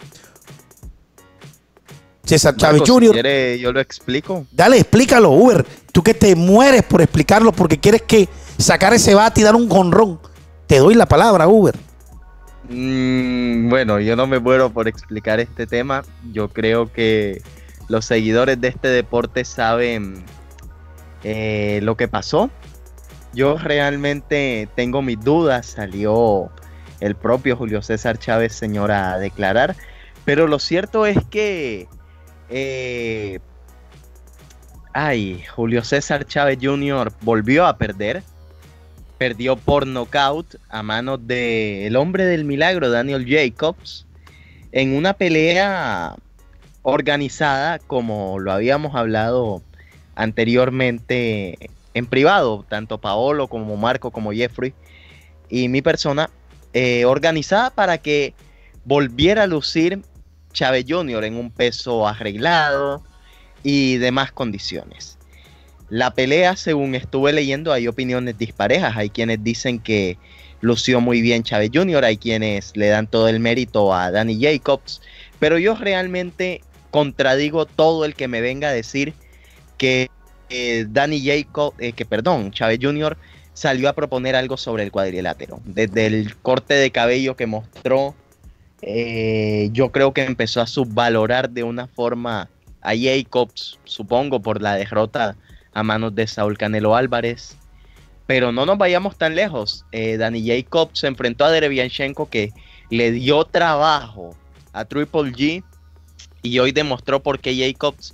Speaker 1: César
Speaker 5: Marco,
Speaker 1: Chávez junior
Speaker 5: Si quiere, yo lo explico.
Speaker 1: Dale, explícalo, Uber. Tú que te mueres por explicarlo porque quieres que sacar ese bate y dar un jonrón. Te doy la palabra, Uber.
Speaker 5: Mm, bueno, yo no me muero por explicar este tema. Yo creo que los seguidores de este deporte saben eh, lo que pasó. Yo realmente tengo mis dudas. Salió el propio Julio César Chávez, señor, a declarar. Pero lo cierto es que eh, ay, Julio César Chávez junior volvió a perder. Perdió por nocaut a manos del hombre del milagro, Daniel Jacobs, en una pelea organizada, como lo habíamos hablado anteriormente en privado, tanto Paolo como Marco como Jeffrey y mi persona, eh, organizada para que volviera a lucir Chávez junior en un peso arreglado y demás condiciones. La pelea, según estuve leyendo, hay opiniones disparejas. Hay quienes dicen que lució muy bien Chávez junior, hay quienes le dan todo el mérito a Danny Jacobs, pero yo realmente contradigo todo el que me venga a decir que eh, Danny Jacobs, eh, que perdón, Chávez junior salió a proponer algo sobre el cuadrilátero. Desde el corte de cabello que mostró, eh, yo creo que empezó a subvalorar de una forma a Jacobs, supongo por la derrota a manos de Saúl Canelo Álvarez. Pero no nos vayamos tan lejos. Eh, Danny Jacobs se enfrentó a Derevianchenko, que le dio trabajo a Triple G, y hoy demostró por qué Jacobs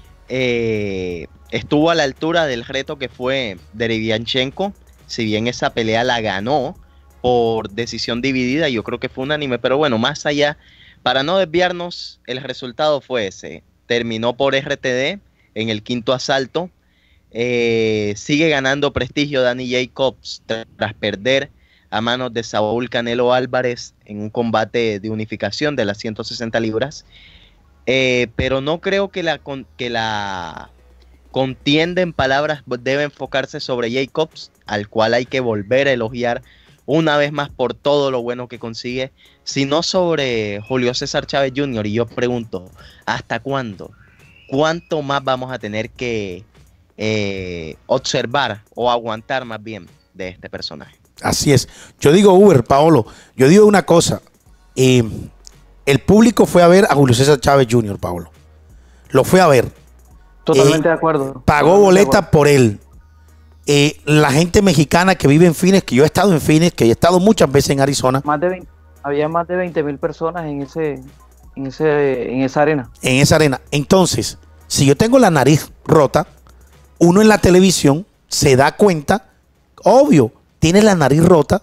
Speaker 5: eh, estuvo a la altura del reto que fue Derevianchenko. Si bien esa pelea la ganó por decisión dividida, yo creo que fue unánime, pero bueno, más allá, para no desviarnos, el resultado fue ese. Terminó por R T D en el quinto asalto. Eh, sigue ganando prestigio Danny Jacobs tras perder a manos de Saúl Canelo Álvarez en un combate de unificación de las ciento sesenta libras. Eh, pero no creo que la, que la contienda en palabras debe enfocarse sobre Jacobs, al cual hay que volver a elogiar una vez más por todo lo bueno que consigue, sino sobre Julio César Chávez junior Y yo pregunto, ¿hasta cuándo? ¿Cuánto más vamos a tener que eh, observar o aguantar más bien de este personaje?
Speaker 1: Así es. Yo digo, Uber, Paolo, yo digo una cosa. Eh, el público fue a ver a Julio César Chávez junior, Paolo. Lo fue a ver.
Speaker 6: Totalmente
Speaker 1: eh,
Speaker 6: de acuerdo.
Speaker 1: Pagó
Speaker 6: Totalmente
Speaker 1: boleta por él. Eh, la gente mexicana que vive en Phoenix, que yo he estado en Phoenix, que he estado muchas veces en Arizona.
Speaker 6: Más de veinte, había más de veinte mil personas en ese, en ese, en esa arena.
Speaker 1: En esa arena. Entonces, si yo tengo la nariz rota, uno en la televisión se da cuenta, obvio, tiene la nariz rota.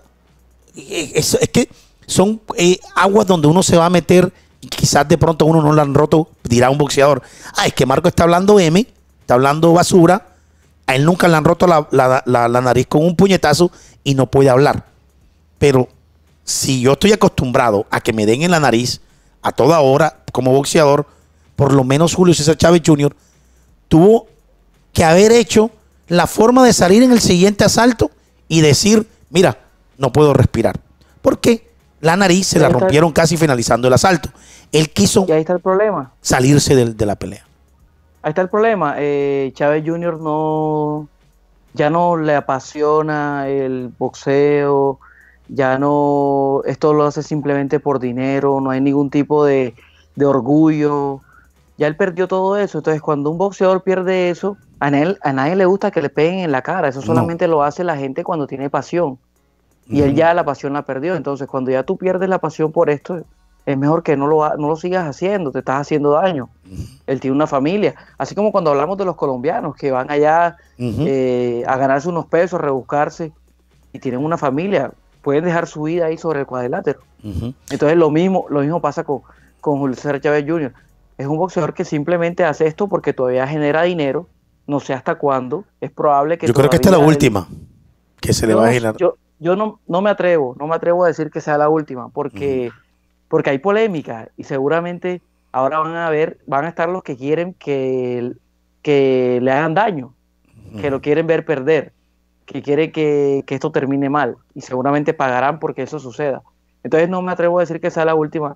Speaker 1: Es, es que son eh, aguas donde uno se va a meter, y quizás de pronto uno no la han roto, dirá un boxeador. Ah, es que Marco está hablando M, está hablando basura. A él nunca le han roto la, la, la, la nariz con un puñetazo y no puede hablar. Pero si yo estoy acostumbrado a que me den en la nariz a toda hora como boxeador, por lo menos Julio César Chávez junior tuvo que haber hecho la forma de salir en el siguiente asalto y decir, mira, no puedo respirar. Porque la nariz se la rompieron casi finalizando el asalto. Él quiso
Speaker 6: y ahí está el problema.
Speaker 1: salirse de, de la pelea.
Speaker 6: Ahí está el problema. Eh, Chávez junior no, ya no le apasiona el boxeo, ya no, esto lo hace simplemente por dinero, no hay ningún tipo de, de orgullo. Ya él perdió todo eso. Entonces, cuando un boxeador pierde eso, a nadie, a nadie le gusta que le peguen en la cara. Eso solamente no. lo hace la gente cuando tiene pasión. Y uh-huh. él ya la pasión la perdió. Entonces, cuando ya tú pierdes la pasión por esto, es mejor que no lo, no lo sigas haciendo, te estás haciendo daño. Uh-huh. Él tiene una familia. Así como cuando hablamos de los colombianos que van allá uh-huh. eh, a ganarse unos pesos, a rebuscarse, y tienen una familia, pueden dejar su vida ahí sobre el cuadrilátero. Uh-huh. Entonces lo mismo, lo mismo pasa con, con Julio César Chávez junior Es un boxeador que simplemente hace esto porque todavía genera dinero, no sé hasta cuándo. Es probable que...
Speaker 1: Yo creo que esta es la él, última que se le va a generar.
Speaker 6: Yo, yo no, no me atrevo, no me atrevo a decir que sea la última, porque... Uh-huh. Porque hay polémica y seguramente ahora van a ver, van a estar los que quieren que, que le hagan daño, uh-huh. que lo quieren ver perder, que quieren que, que esto termine mal y seguramente pagarán porque eso suceda. Entonces no me atrevo a decir que sea la última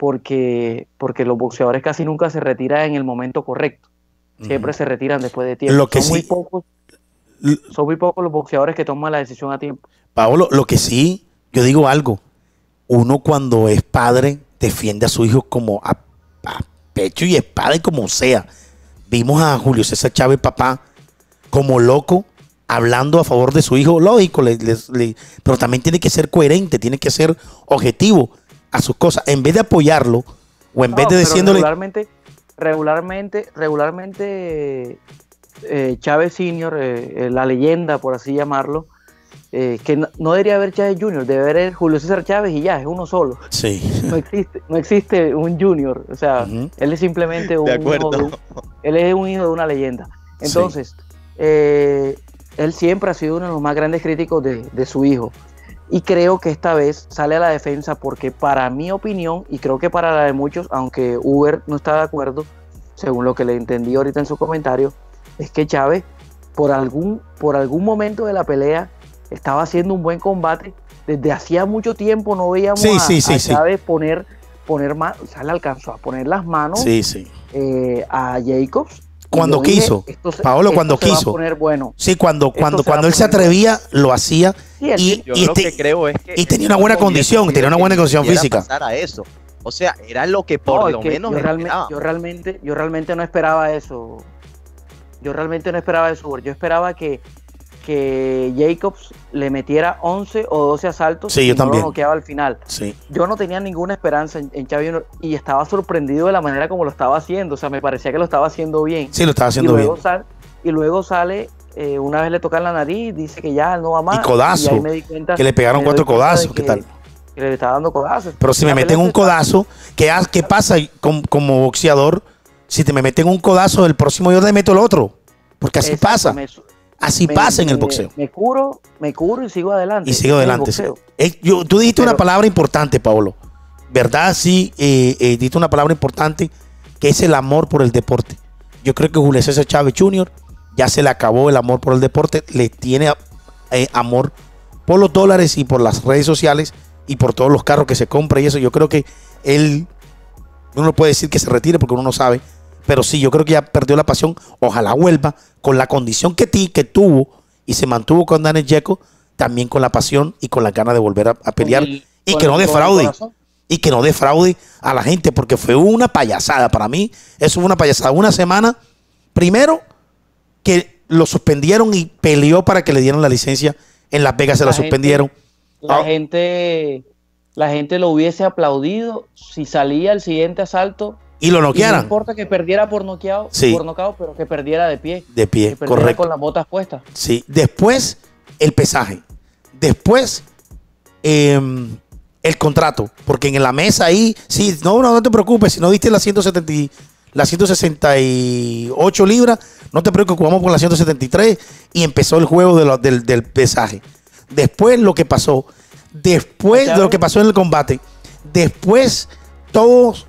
Speaker 6: porque, porque los boxeadores casi nunca se retiran en el momento correcto. Siempre uh-huh. se retiran después de tiempo.
Speaker 1: Lo que
Speaker 6: son,
Speaker 1: sí,
Speaker 6: muy pocos, son muy pocos los boxeadores que toman la decisión a tiempo.
Speaker 1: Paolo, lo que sí, yo digo algo. Uno cuando es padre defiende a su hijo como a, a pecho y espada y como sea. Vimos a Julio César Chávez, papá, como loco, hablando a favor de su hijo. Lógico, le, le, le, pero también tiene que ser coherente, tiene que ser objetivo a sus cosas. En vez de apoyarlo o en no, vez de diciéndole...
Speaker 6: Regularmente, regularmente, regularmente eh, Chávez senior, eh, la leyenda, por así llamarlo, Eh, que no, no debería haber Chávez junior, debe haber Julio César Chávez y ya, es uno solo.
Speaker 1: Sí.
Speaker 6: No existe, no existe un junior, o sea, uh-huh. él es simplemente un hijo de un, él es un hijo de una leyenda. Entonces, sí. eh, él siempre ha sido uno de los más grandes críticos de, de su hijo. Y creo que esta vez sale a la defensa porque para mi opinión, y creo que para la de muchos, aunque Uber no está de acuerdo, según lo que le entendí ahorita en su comentario, es que Chávez, por algún, por algún momento de la pelea, estaba haciendo un buen combate. Desde hacía mucho tiempo no veíamos
Speaker 1: sí,
Speaker 6: a,
Speaker 1: sí, sí,
Speaker 6: a Chávez
Speaker 1: sí.
Speaker 6: poner, poner manos, o sea, le alcanzó a poner las manos
Speaker 1: sí, sí.
Speaker 6: Eh, a Jacobs.
Speaker 1: Cuando quiso, dije, se, Paolo, cuando quiso.
Speaker 6: Bueno.
Speaker 1: Sí, cuando, cuando, cuando él se atrevía, bueno. lo hacía. Sí, y,
Speaker 5: yo
Speaker 1: y,
Speaker 5: lo
Speaker 1: te,
Speaker 5: que creo es que
Speaker 1: y tenía una buena condición, tenía una buena condición física.
Speaker 5: A eso. O sea, era lo que por
Speaker 6: No, es
Speaker 5: lo
Speaker 6: que
Speaker 5: menos
Speaker 6: yo realmente,
Speaker 5: esperaba.
Speaker 6: yo realmente, yo realmente no esperaba eso. Yo realmente no esperaba eso. Yo esperaba que, que Jacobs le metiera once o doce asaltos
Speaker 1: Sí,
Speaker 6: y
Speaker 1: yo
Speaker 6: no
Speaker 1: también.
Speaker 6: lo noqueaba al final.
Speaker 1: Sí.
Speaker 6: Yo no tenía ninguna esperanza en, en Xavi Junior y estaba sorprendido de la manera como lo estaba haciendo. O sea, me parecía que lo estaba haciendo bien.
Speaker 1: Sí, lo estaba haciendo
Speaker 6: y luego
Speaker 1: bien.
Speaker 6: Sal, y luego sale, eh, una vez le toca la nariz, dice que ya no va más.
Speaker 1: Y codazo,
Speaker 6: ahí me di cuenta-
Speaker 1: que le pegaron
Speaker 6: me doy
Speaker 1: cuatro
Speaker 6: cuenta de
Speaker 1: codazos,
Speaker 6: que-
Speaker 1: ¿qué tal?
Speaker 6: que le estaba dando codazos.
Speaker 1: Pero si me
Speaker 6: La
Speaker 1: meten
Speaker 6: pelea
Speaker 1: un
Speaker 6: se está-
Speaker 1: codazo, ¿qué, ha- qué pasa com- como boxeador? Si te me meten un codazo, el próximo yo te meto el otro. Porque así
Speaker 6: Exacto,
Speaker 1: pasa.
Speaker 6: me-
Speaker 1: Así
Speaker 6: me-
Speaker 1: pasa en el
Speaker 6: me-
Speaker 1: boxeo.
Speaker 6: Me curo, me curo y sigo adelante.
Speaker 1: Y sigo
Speaker 6: en el
Speaker 1: adelante. sí.
Speaker 6: boxeo.
Speaker 1: Eh, yo- tú dijiste
Speaker 6: Pero-
Speaker 1: una palabra importante, Paolo. ¿Verdad? Sí, eh, eh, dijiste una palabra importante que es el amor por el deporte. Yo creo que Julio César Chávez junior ya se le acabó el amor por el deporte. Le tiene eh, amor por los dólares y por las redes sociales y por todos los carros que se compra y eso. Yo creo que él, uno no puede decir que se retire porque uno no sabe. Pero sí, yo creo que ya perdió la pasión. Ojalá vuelva con la condición que, ti, que tuvo y se mantuvo con Daniel Dzeko, también con la pasión y con la ganas de volver a, a pelear.
Speaker 6: Con el-
Speaker 1: y
Speaker 6: con
Speaker 1: que
Speaker 6: el-
Speaker 1: no
Speaker 6: con el
Speaker 1: defraude.
Speaker 6: corazón.
Speaker 1: Y que no defraude a la gente, porque fue una payasada. Para mí, eso fue una payasada. Una semana, primero, que lo suspendieron y peleó para que le dieran la licencia. En Las Vegas se la,
Speaker 6: La gente-
Speaker 1: suspendieron.
Speaker 6: La
Speaker 1: Ah.
Speaker 6: gente, la gente lo hubiese aplaudido si salía el siguiente asalto.
Speaker 1: Y lo
Speaker 6: Y no
Speaker 1: noquearan.
Speaker 6: importa que perdiera por noqueado,
Speaker 1: Sí.
Speaker 6: por nocaut, pero que perdiera de pie.
Speaker 1: De pie,
Speaker 6: que perdiera
Speaker 1: correcto.
Speaker 6: con las botas puestas.
Speaker 1: Sí. Después, el pesaje. Después, eh, el contrato. Porque en la mesa ahí, sí, no, no, no te preocupes. Si no diste las ciento setenta y- las ciento sesenta y ocho libras, no te preocupes, vamos con las ciento setenta y tres. Y empezó el juego de lo- del, del pesaje. Después, lo que pasó. Después de lo que pasó en el combate. Después, todas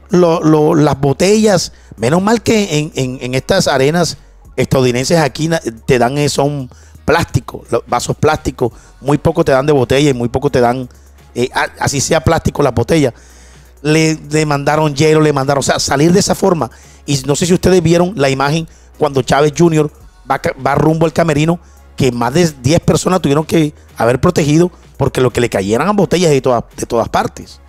Speaker 1: las botellas. Menos mal que en, en- en estas arenas estadounidenses aquí na- te dan eh, son plásticos, los vasos plásticos. Muy poco te dan de botella y muy poco te dan, eh, a- así sea plástico las botellas. Le, le mandaron hielo, le mandaron, o sea, salir de esa forma. Y no sé si ustedes vieron la imagen cuando Chávez junior va, ca- va rumbo al camerino, que más de diez personas tuvieron que haber protegido porque lo que le cayeran a botellas de todas, de todas partes.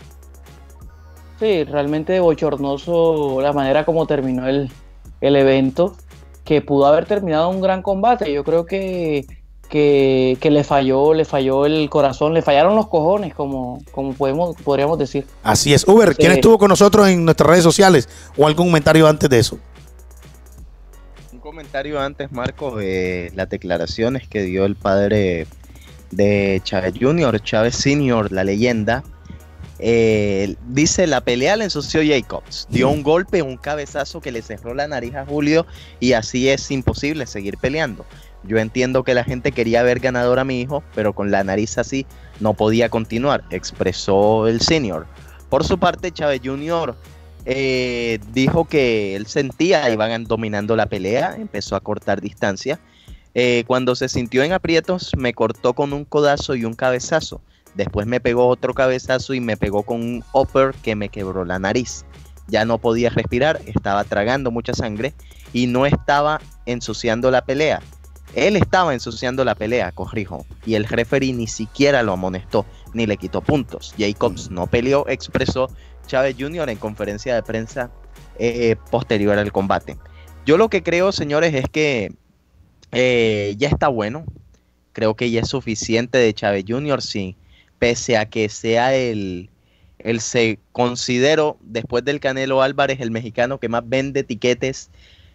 Speaker 6: Sí, realmente bochornoso la manera como terminó el, el evento, que pudo haber terminado un gran combate. Yo creo que, que, que le falló, le falló el corazón, le fallaron los cojones, como, como podemos, podríamos decir.
Speaker 1: Así es. Uber, ¿quién
Speaker 6: Sí.
Speaker 1: estuvo con nosotros en nuestras redes sociales? ¿O algún comentario antes de eso?
Speaker 5: Un comentario antes, Marcos, de las declaraciones que dio el padre de Chávez junior, Chávez senior, la leyenda. Eh, dice, la pelea la ensució Jacobs, dio un golpe, un cabezazo que le cerró la nariz a Julio y así es imposible seguir peleando. Yo entiendo que la gente quería ver ganador a mi hijo, pero con la nariz así no podía continuar, expresó el senior. Por su parte, Chávez junior eh, dijo que él sentía iban dominando la pelea, empezó a cortar distancia. Eh, cuando se sintió en aprietos, me cortó con un codazo y un cabezazo. Después me pegó otro cabezazo y me pegó con un upper que me quebró la nariz. Ya no podía respirar, estaba tragando mucha sangre y no estaba ensuciando la pelea. Él estaba ensuciando la pelea, corrijo, y el referee ni siquiera lo amonestó, ni le quitó puntos. Jacobs no peleó, expresó Chávez junior en conferencia de prensa eh, posterior al combate. Yo lo que creo, señores, es que eh, ya está bueno. Creo que ya es suficiente de Chávez junior, sí. Pese a que sea el, el se considero, después del Canelo Álvarez, el mexicano que más vende tiquetes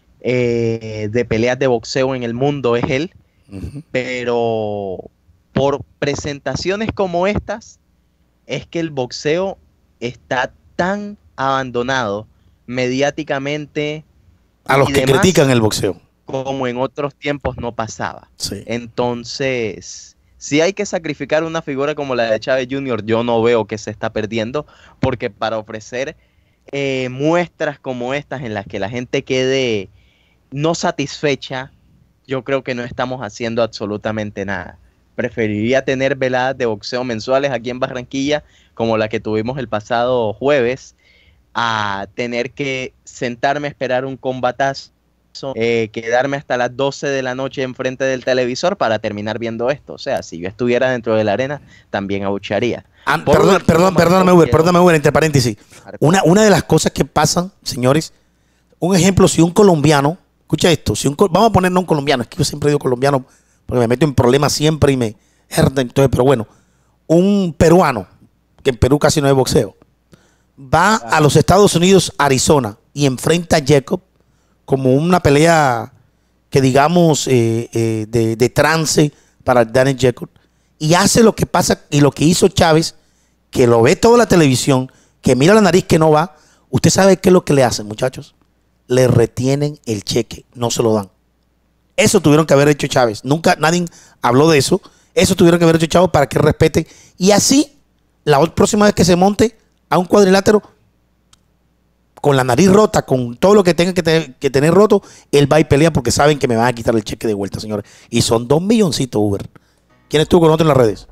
Speaker 5: eh, de peleas de boxeo en el mundo, es él.
Speaker 1: Uh-huh.
Speaker 5: Pero por presentaciones como estas, es que el boxeo está tan abandonado mediáticamente
Speaker 1: A los
Speaker 5: y
Speaker 1: que
Speaker 5: demás,
Speaker 1: critican el boxeo.
Speaker 5: como en otros tiempos no pasaba.
Speaker 1: Sí.
Speaker 5: Entonces, si hay que sacrificar una figura como la de Chávez junior, yo no veo que se está perdiendo, porque para ofrecer eh, muestras como estas en las que la gente quede no satisfecha, yo creo que no estamos haciendo absolutamente nada. Preferiría tener veladas de boxeo mensuales aquí en Barranquilla, como la que tuvimos el pasado jueves, a tener que sentarme a esperar un combatazo eh, quedarme hasta las doce de la noche enfrente del televisor para terminar viendo esto. O sea, si yo estuviera dentro de la arena, también abucharía.
Speaker 1: Ah, perdón, perdón, perdóname, Uber, perdóname, Uber, entre paréntesis. Una, una de las cosas que pasan, señores, un ejemplo, si un colombiano, escucha esto, si un, vamos a ponernos un colombiano, es que yo siempre digo colombiano porque me meto en problemas siempre y me herda, entonces, pero bueno, un peruano, que en Perú casi no hay boxeo, va a los Estados Unidos, Arizona, y enfrenta a Jacob como una pelea que digamos eh, eh, de, de trance para Danny Jacob, y hace lo que pasa y lo que hizo Chávez, que lo ve toda la televisión, que mira la nariz que no va. Usted sabe qué es lo que le hacen, muchachos. Le retienen el cheque, no se lo dan. Eso tuvieron que haber hecho Chávez. Nunca nadie habló de eso. Eso tuvieron que haber hecho Chávez para que respete. Y así, la próxima vez que se monte a un cuadrilátero, con la nariz rota, con todo lo que tenga que, te que tener roto, él va y pelea porque saben que me van a quitar el cheque de vuelta, señores. Y son dos milloncitos, Uber. ¿Quién estuvo con nosotros en las redes?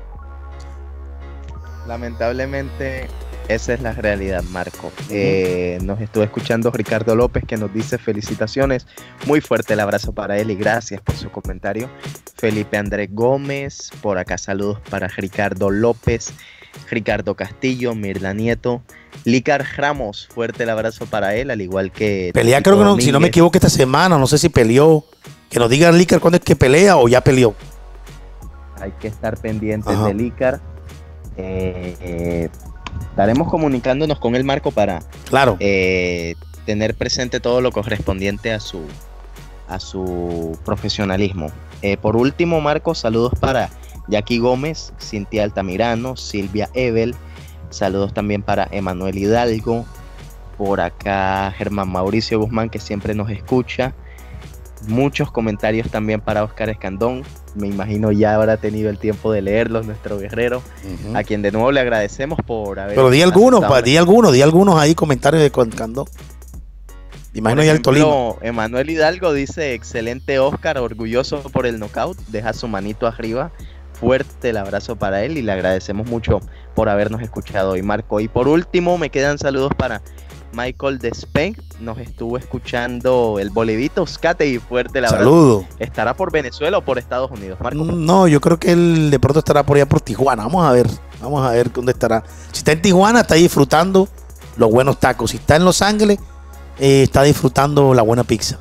Speaker 5: Lamentablemente, esa es la realidad, Marco. Eh, nos estuvo escuchando Ricardo López, que nos dice felicitaciones. Muy fuerte el abrazo para él y gracias por su comentario. Felipe Andrés Gómez, por acá saludos para Ricardo López, Ricardo Castillo, Mirla Nieto, Lícar Ramos, fuerte el abrazo para él, al igual que...
Speaker 1: Pelea, creo que no, si no me equivoco, esta semana, no sé si peleó. Que nos diga Lícar cuándo es que pelea o ya peleó.
Speaker 5: Hay que estar pendientes
Speaker 1: Ajá.
Speaker 5: de Lícar. Eh, eh, estaremos comunicándonos con el Marco para
Speaker 1: claro.
Speaker 5: eh, tener presente todo lo correspondiente a su a su profesionalismo. Eh, por último, Marco, saludos para Jackie Gómez, Cintia Altamirano, Silvia Ebel, saludos también para Emanuel Hidalgo, por acá Germán Mauricio Guzmán, que siempre nos escucha. Muchos comentarios también para Oscar Escandón. Me imagino ya habrá tenido el tiempo de leerlos, nuestro guerrero, uh-huh. a quien de nuevo le agradecemos por haber...
Speaker 1: Pero di algunos, pa, di algunos, di algunos ahí comentarios de Escandón. Imagino ya el Tolima.
Speaker 5: Emanuel Hidalgo dice, excelente Oscar, orgulloso por el knockout, deja su manito arriba, fuerte el abrazo para él y le agradecemos mucho por habernos escuchado hoy, Marco. Y por último me quedan saludos para Michael Despeg, nos estuvo escuchando el Bolivito Oscate y fuerte el abrazo.
Speaker 1: Saludo.
Speaker 5: ¿Estará por Venezuela o por Estados Unidos, Marco?
Speaker 1: No, yo creo que él de pronto estará por allá por Tijuana. Vamos a ver, vamos a ver dónde estará. Si está en Tijuana, está disfrutando los buenos tacos. Si está en Los Ángeles, eh, está disfrutando la buena pizza.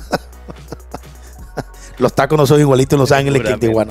Speaker 1: Los tacos no son igualitos en Los Ángeles que en Tijuana.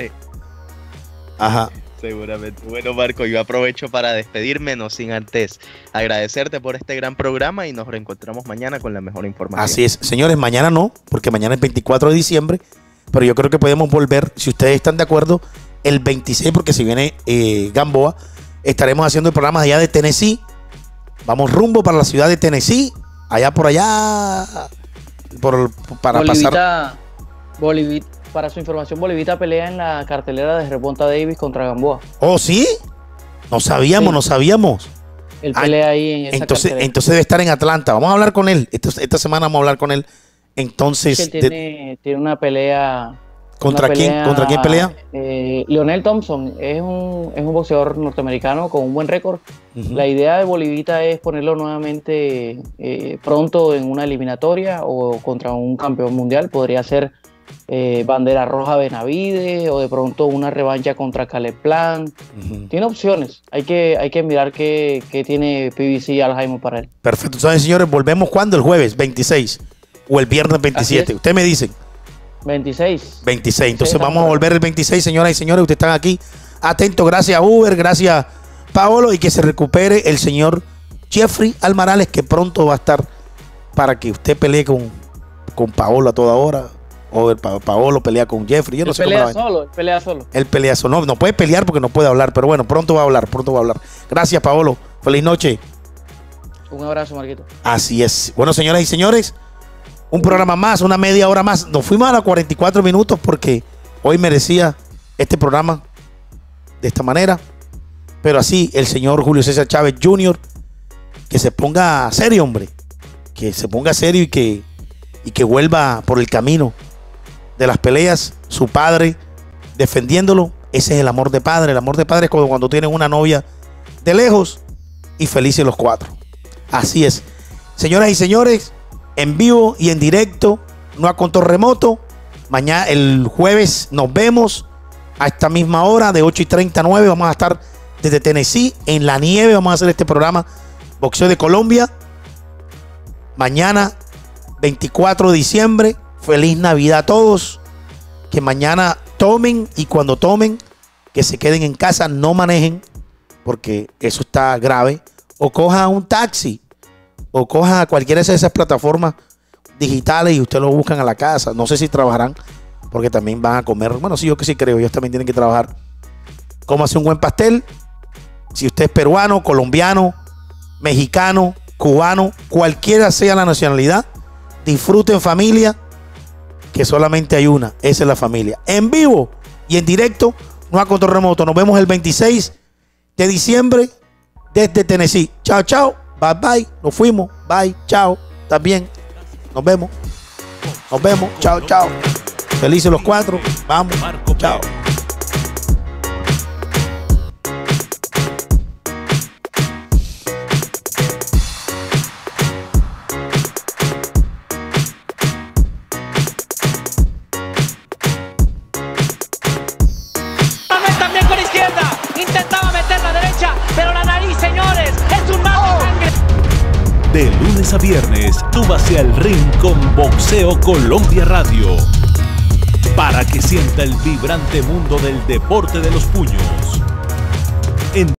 Speaker 1: Ajá.
Speaker 5: Seguramente. Bueno, Marco, yo aprovecho para despedirme, no sin antes agradecerte por este gran programa y nos reencontramos mañana con la mejor información.
Speaker 1: Así es. Señores, mañana no, porque mañana es veinticuatro de diciembre, pero yo creo que podemos volver, si ustedes están de acuerdo, el veintiséis, porque si viene eh, Gamboa, estaremos haciendo el programa allá de Tennessee. Vamos rumbo para la ciudad de Tennessee, allá por allá, por, para
Speaker 6: Bolivita,
Speaker 1: pasar...
Speaker 6: Bolivita. Para su información, Bolivita pelea en la cartelera de Reponta Davis contra Gamboa.
Speaker 1: ¿Oh, sí? No sabíamos, sí. no sabíamos.
Speaker 6: Él pelea ah, ahí en esa
Speaker 1: entonces,
Speaker 6: cartelera.
Speaker 1: Entonces debe estar en Atlanta. Vamos a hablar con él. Esta, esta semana vamos a hablar con él. Entonces...
Speaker 6: Él tiene, de... tiene una pelea...
Speaker 1: ¿Contra,
Speaker 6: una
Speaker 1: quién,
Speaker 6: pelea,
Speaker 1: ¿Contra quién pelea?
Speaker 6: Eh, Lionel Thompson es un, es un boxeador norteamericano con un buen récord. Uh-huh. La idea de Bolivita es ponerlo nuevamente eh, pronto en una eliminatoria o contra un campeón mundial. Podría ser... Eh, bandera roja Benavides o de pronto una revancha contra Caleb Plant. Uh-huh. Tiene opciones, hay que, hay que mirar qué, qué tiene P B C Aljaimo para él.
Speaker 1: Perfecto, entonces señores, volvemos cuando, el jueves veintiséis o el viernes veintisiete, ustedes me dicen
Speaker 6: veintiséis
Speaker 1: veintiséis, entonces vamos a volver el veintiséis, señoras y señores, ustedes están aquí atentos, gracias Uber, gracias Paolo, y que se recupere el señor Jeffrey Almarales, que pronto va a estar para que usted pelee con, con Paolo a toda hora. O el pa Paolo pelea con Jeffrey. Yo no
Speaker 6: él
Speaker 1: sé
Speaker 6: pelea
Speaker 1: cómo
Speaker 6: solo, él pelea solo.
Speaker 1: Él pelea solo. No, no puede pelear porque no puede hablar, pero bueno, pronto va a hablar, pronto va a hablar. Gracias, Paolo. Feliz noche.
Speaker 6: Un abrazo, Marquito.
Speaker 1: Así es. Bueno, señoras y señores, un programa más, una media hora más. Nos fuimos a los cuarenta y cuatro minutos porque hoy merecía este programa de esta manera. Pero así, el señor Julio César Chávez junior, que se ponga serio, hombre. Que se ponga serio y que, y que vuelva por el camino de las peleas, su padre defendiéndolo. Ese es el amor de padre. El amor de padre es como cuando tienen una novia de lejos y felices los cuatro. Así es. Señoras y señores, en vivo y en directo no a control remoto. Mañana, el jueves, nos vemos a esta misma hora, de ocho y treinta a nueve. Vamos a estar desde Tennessee, en la nieve. Vamos a hacer este programa Boxeo de Colombia. Mañana, veinticuatro de diciembre. Feliz Navidad a todos. Que mañana tomen, y cuando tomen, que se queden en casa, no manejen, porque eso está grave. O cojan un taxi, o cojan a cualquiera de esas plataformas digitales y ustedes lo buscan a la casa. No sé si trabajarán, porque también van a comer. Bueno, sí, yo que sí creo, ellos también tienen que trabajar. Cómase un buen pastel. Si usted es peruano, colombiano, mexicano, cubano, cualquiera sea la nacionalidad, disfruten en familia, que solamente hay una, esa es la familia. En vivo y en directo, no a control remoto. Nos vemos el veintiséis de diciembre desde Tennessee. Chao, chao. Bye, bye. Nos fuimos. Bye. Chao. También. Nos vemos. Nos vemos. Chao, chao. Felices los cuatro. Vamos. Chao.
Speaker 2: También con izquierda. Intentaba meter la derecha, pero la nariz, señores, es un mago de sangre.
Speaker 9: De lunes a viernes, súbase al ring con Boxeo Colombia Radio, para que sienta el vibrante mundo del deporte de los puños.